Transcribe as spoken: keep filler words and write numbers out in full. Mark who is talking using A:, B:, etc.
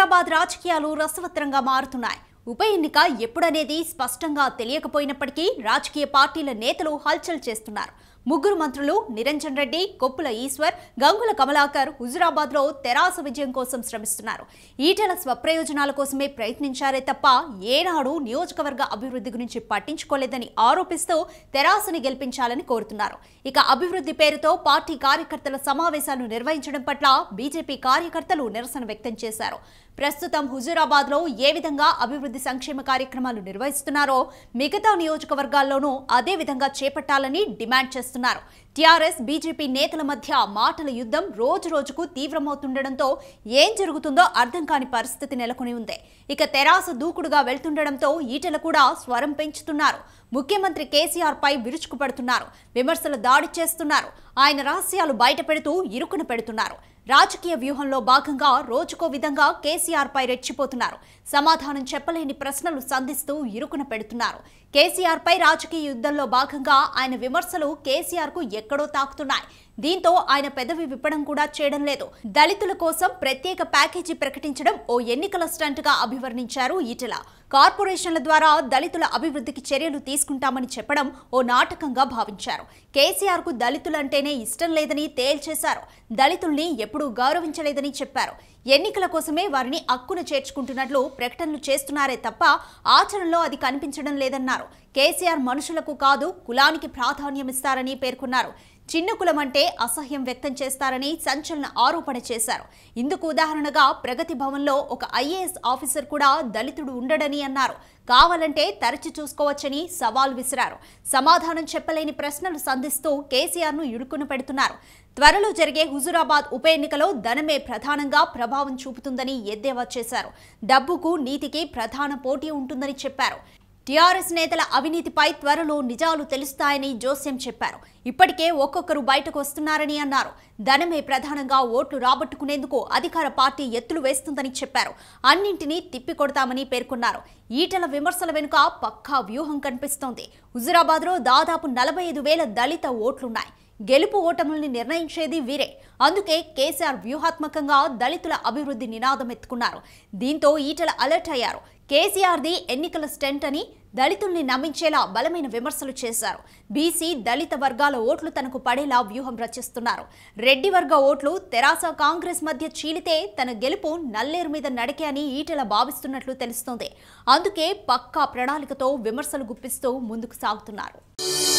A: హుజురాబాద్ రాజకీయాలు రసవత్తరంగా మారుతున్నాయి. ఉప ఎన్నిక ఎప్పుడనేది స్పష్టంగా తెలియకపోయినప్పటికీ రాజకీయ పార్టీల నేతలు హల్చల్ చేస్తున్నారు. ముగ్గురు మంత్రులు నిరంజన్ రెడ్డి, కొప్పుల ఈశ్వర్, గంగుల కమలాకర్ హుజురాబాద్ లో తెరాస విజయం కోసం శ్రమిస్తున్నారు. ఈటెల స్వప్రయోజనాల కోసమే ప్రయత్నించారే తప్ప ఏనాడు నియోజకవర్గ అభివృద్ధి గురించి పట్టించుకోలేదని ఆరోపిస్తూ తెరాసని గెలిపించాలని కోరుతున్నారు. ఇక అభివృద్ధి పేరుతో పార్టీ కార్యకర్తల సమావేశాలు నిర్వహించడం పట్ల బీజేపీ కార్యకర్తలు నిరసన వ్యక్తం చేశారు. ప్రస్తుతం హుజురాబాద్ లో ఏ విధంగా అభివృద్ధి సంక్షేమ కార్యక్రమాలు నిర్వహిస్తున్నారో మిగతా నియోజకవర్గాల్లోనూ అదే విధంగా చేపట్టాలని డిమాండ్ చేస్తున్నారు. టీఆర్ఎస్ బీజేపీ నేతల మధ్య మాటల యుద్ధం రోజు రోజుకు తీవ్రమవుతుండటంతో ఏం జరుగుతుందో అర్థం కాని పరిస్థితి నెలకొని ఉంది. ఇక తెరాస దూకుడుగా వెళ్తుండటంతో ఈటెల కూడా స్వరం పెంచుతున్నారు. ముఖ్యమంత్రి కేసీఆర్ పై విరుచుకుపడుతున్నారు. విమర్శలు దాడి చేస్తున్నారు. ఆయన రహస్యాలు బయట పెడుతూ ఇరుకున పెడుతున్నారు. రాజకీయ వ్యూహంలో భాగంగా రోజుకో విధంగా కేసీఆర్ పై రెచ్చిపోతున్నారు. సమాధానం చెప్పలేని ప్రశ్నలు సంధిస్తూ ఇరుకున పెడుతున్నారు. కేసీఆర్ పై రాజకీయ యుద్ధంలో భాగంగా ఆయన విమర్శలు కేసీఆర్ కు ఎక్కడో తాకుతున్నాయి. దీంతో ఆయన పెదవి విప్పడం కూడా చేయడం లేదు. దళితుల కోసం ప్రత్యేక ప్యాకేజీ ప్రకటించడం ఓ ఎన్నికల స్టంట్ గా అభివర్ణించారు ఈటెల. కార్పొరేషన్ల ద్వారా దళితుల అభివృద్ధికి చర్యలు తీసుకుంటామని చెప్పడం ఓ నాటకంగా భావించారు. కేసీఆర్ కు దళితులంటేనే ఇష్టం లేదని తేల్చేశారు. దళితుల్ని ఎప్పుడూ గౌరవించలేదని చెప్పారు. ఎన్నికల కోసమే వారిని అక్కున చేర్చుకుంటున్నట్లు ప్రకటనలు చేస్తున్నారే తప్ప ఆచరణలో అది కనిపించడం లేదన్నారు. కేసీఆర్ మనుషులకు కాదు కులానికి ప్రాధాన్యమిస్తారని పేర్కొన్నారు. చిన్న కులం అంటే అసహ్యం వ్యక్తం చేస్తారని సంచలన ఆరోపణ చేశారు. ఇందుకు ఉదాహరణగా ప్రగతి భవన్లో ఒక ఐఏఎస్ ఆఫీసర్ కూడా దళితుడు ఉండడని అన్నారు. కావాలంటే తరచి చూసుకోవచ్చని సవాల్ విసిరారు. సమాధానం చెప్పలేని ప్రశ్నలు సంధిస్తూ కేసీఆర్ ను ఇరుకున పెడుతున్నారు. త్వరలో జరిగే హుజురాబాద్ ఉప ఎన్నికలో ధనమే ప్రధానంగా ప్రభావం చూపుతుందని ఎద్దేవా చేశారు. డబ్బుకు నీతికి ప్రధాన పోటీ ఉంటుందని చెప్పారు. టీఆర్ఎస్ నేతల అవినీతిపై త్వరలో నిజాలు తెలుస్తాయని జోస్యం చెప్పారు. ఇప్పటికే ఒక్కొక్కరు బయటకు వస్తున్నారని అన్నారు. ధనమే ప్రధానంగా ఓట్లు రాబట్టుకునేందుకు అధికార పార్టీ ఎత్తులు వేస్తుందని చెప్పారు. అన్నింటినీ తిప్పికొడతామని పేర్కొన్నారు. ఈటెల విమర్శల వెనుక పక్కా వ్యూహం కనిపిస్తోంది. హుజురాబాద్ లో దాదాపు నలభై ఐదు వేల దళిత ఓట్లున్నాయి. గెలుపు ఓటముల్ని నిర్ణయించేది వీరే. అందుకే కేసీఆర్ వ్యూహాత్మకంగా దళితుల అభివృద్ధి నినాదం ఎత్తుకున్నారు. దీంతో ఈటెల అలర్ట్ అయ్యారు. కేసీఆర్ది ఎన్నికల స్టంట్ అని దళితుల్ని నమ్మించేలా బలమైన విమర్శలు చేశారు. బీసీ దళిత వర్గాల ఓట్లు తనకు పడేలా వ్యూహం రచిస్తున్నారు. రెడ్డి వర్గ ఓట్లు తెరాస కాంగ్రెస్ మధ్య చీలితే తన గెలుపు నల్లేరు మీద నడికే అని ఈటెల భావిస్తున్నట్లు తెలుస్తోంది. అందుకే పక్కా ప్రణాళికతో విమర్శలు గుప్పిస్తూ ముందుకు సాగుతున్నారు.